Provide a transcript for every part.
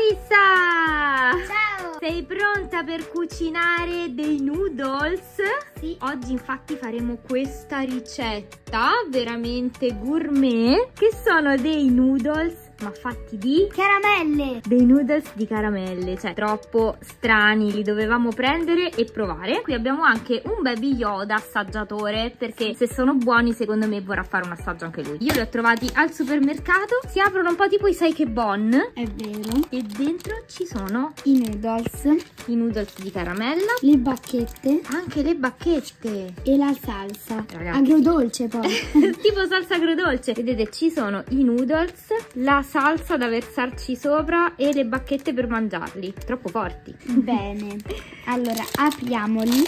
Alissa! Ciao! Sei pronta per cucinare dei noodles? Sì. Oggi infatti faremo questa ricetta veramente gourmet, che sono dei noodles ma fatti di caramelle. Dei noodles di caramelle, cioè troppo strani, li dovevamo prendere e provare. Qui abbiamo anche un Baby Yoda assaggiatore, perché se sono buoni secondo me vorrà fare un assaggio anche lui. Io li ho trovati al supermercato, si aprono un po' tipo i Saike Bon. È vero. E dentro ci sono I noodles di caramella, le bacchette anche le bacchette e la salsa. Ragazzi. Agrodolce poi. tipo salsa agrodolce. Vedete, ci sono i noodles, la salsa da versarci sopra e le bacchette per mangiarli. Troppo forti. Bene. Allora apriamoli,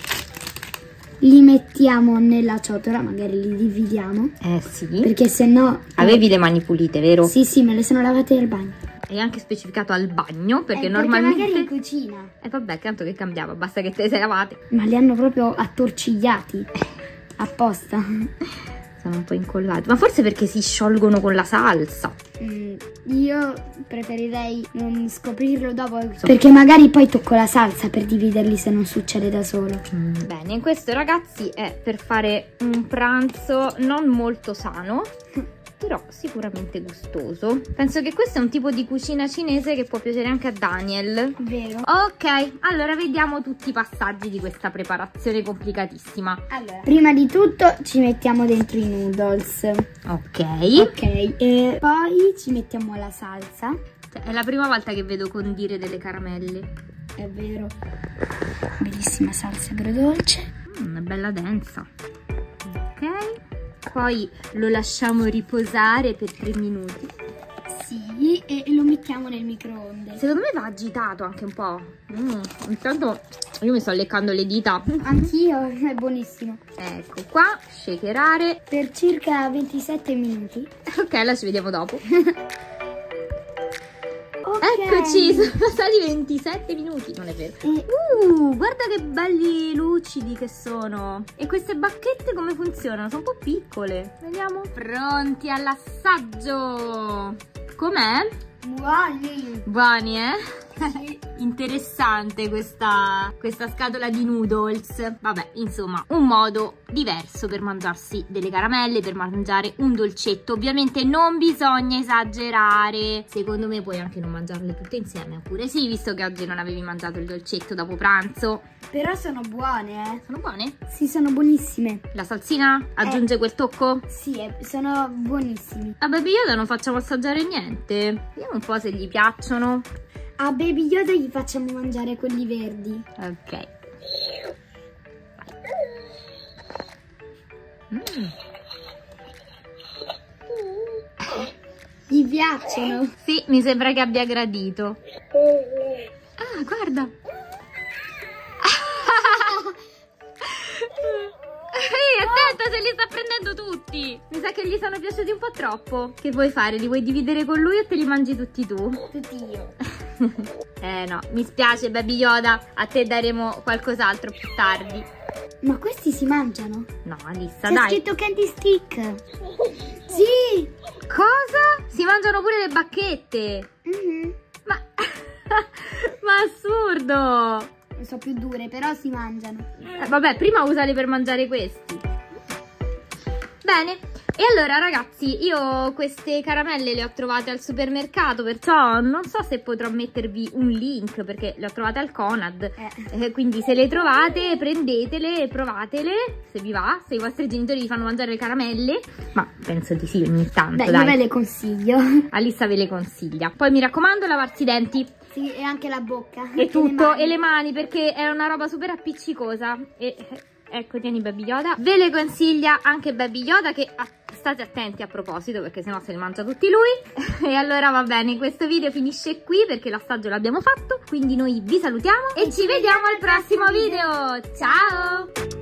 li mettiamo nella ciotola, magari li dividiamo, Sì. perché se no Avevi le mani pulite, vero? Sì, me le sono lavate al bagno. È anche specificato al bagno, perché Perché normalmente magari in cucina. E vabbè, tanto che cambiava, basta che te le sei lavate. Ma li hanno proprio attorcigliati apposta. Sono un po' incollati, ma forse perché si sciolgono con la salsa. Io preferirei non scoprirlo dopo, perché magari poi tocco la salsa per dividerli, se non succede da solo. Bene, questo ragazzi è per fare un pranzo non molto sano, però sicuramente gustoso. Penso che questo è un tipo di cucina cinese che può piacere anche a Daniel. Vero? Ok, allora vediamo tutti i passaggi di questa preparazione complicatissima. Prima di tutto ci mettiamo dentro i noodles. Ok. E poi ci mettiamo la salsa. È la prima volta che vedo condire delle caramelle. È vero. Bellissima salsa agrodolce. È bella densa. Ok. Poi lo lasciamo riposare per 3 minuti. Sì, e lo mettiamo nel microonde. Secondo me va agitato anche un po'. Intanto io mi sto leccando le dita. Anch'io, è buonissimo. Ecco qua, shakerare. Per circa 27 minuti. Ok, la ci vediamo dopo. Okay. Eccoci, sono passati 27 minuti, non è vero. Guarda che belli lucidi che sono. E queste bacchette come funzionano? Sono un po' piccole. Vediamo. Pronti all'assaggio. Com'è? Buoni. Buoni, eh? Sì. Interessante questa scatola di noodles. Vabbè, insomma, un modo diverso per mangiarsi delle caramelle, per mangiare un dolcetto. Ovviamente non bisogna esagerare. Secondo me puoi anche non mangiarle tutte insieme, oppure sì, visto che oggi non avevi mangiato il dolcetto dopo pranzo. Però sono buone, eh? Sono buone? Sì, sono buonissime. La salsina aggiunge quel tocco? Sì, sono buonissimi. A Baby Yoda non facciamo assaggiare niente. Vediamo un po' se gli piacciono. A Baby Yoda gli facciamo mangiare quelli verdi. Ok. Gli piacciono? Sì, mi sembra che abbia gradito. Ah, guarda. Ehi, attenta, se li sta prendendo tutti. Mi sa che gli sono piaciuti un po' troppo. Che vuoi fare? Li vuoi dividere con lui o te li mangi tutti tu? Tutti io. No, mi spiace Baby Yoda. A te daremo qualcos'altro più tardi. Ma questi si mangiano? No, Alissa, C'è dai. scritto candy stick. Sì. Cosa? Si mangiano pure le bacchette. Ma... ma assurdo. Non so, più dure, però si mangiano. Vabbè, prima usali per mangiare questi. Bene, e allora ragazzi, io queste caramelle le ho trovate al supermercato, perciò non so se potrò mettervi un link, perché le ho trovate al Conad. Quindi se le trovate, prendetele, provatele, se vi va, se i vostri genitori vi fanno mangiare le caramelle. Ma penso di sì, ogni tanto, Beh, dai. io ve le consiglio. Alissa ve le consiglia. Poi mi raccomando, lavarsi i denti. Sì, e anche la bocca. E tutto, e le mani, perché è una roba super appiccicosa. E ecco, tieni Baby Yoda. Ve le consiglia anche Baby Yoda, che state attenti a proposito, perché sennò se li mangia tutti lui. E allora va bene, questo video finisce qui perché l'assaggio l'abbiamo fatto. Quindi noi vi salutiamo e ci vediamo al prossimo video. Ciao!